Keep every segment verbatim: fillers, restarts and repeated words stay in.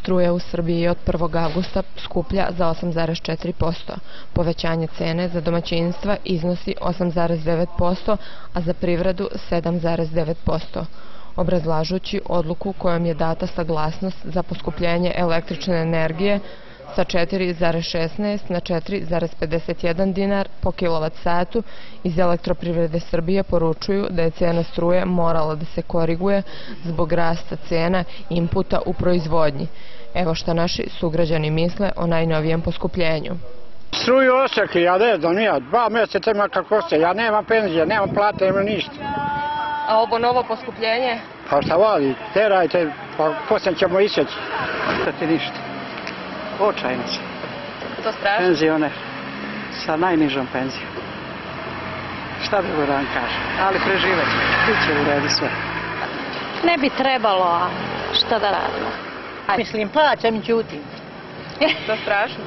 Struja u Srbiji je od prvog avgusta skuplja za osam zarez četiri posto. Povećanje cene za domaćinstva iznosi osam zarez devet posto, a za privredu sedam zarez devet posto. Obrazlažući odluku kojom je data saglasnost za poskupljenje električne energije sa četiri zarez šesnaest na četiri zarez pedeset jedan dinar po kilovat satu, iz Elektroprivrede Srbije poručuju da je cena struje morala da se koriguje zbog rasta cena inputa u proizvodnji. Evo šta naši sugrađani misle o najnovijem poskupljenju. Struju osekli, ja ne znam, ja dva mjeseca ima kako se, ja nemam penzije, nemam plate, nemam ništa. A ovo novo poskupljenje? Pa šta vali, terajte, pa poslije ćemo iseći. Ostati ništa. Očajno se. To strašno? Penzioner. Sa najnižom penzijom. Šta bi da vam kažem? Ali preživet. Biće u redu sve. Ne bi trebalo, a šta da radimo? Mislim, plaćam i ćutim. To strašno?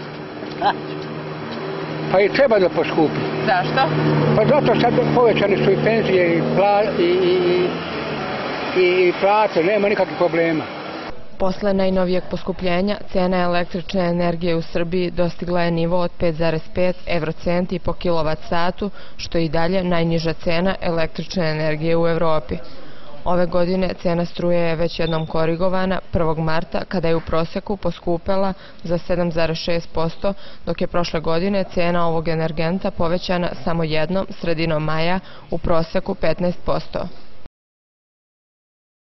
Pa i treba da poskupi. Zašto? Pa zato sad povećane su i penzije i, pla, i, i, i, i plate, nema nikakvih problema. Posle najnovijeg poskupljenja, cena električne energije u Srbiji dostigla je nivo od pet zarez pet evrocenti po kilovat satu, što je i dalje najniža cena električne energije u Evropi. Ove godine cena struje je već jednom korigovana prvog marta, kada je u proseku poskupela za sedam zarez šest posto, dok je prošle godine cena ovog energenta povećana samo jednom sredinom maja u proseku petnaest posto.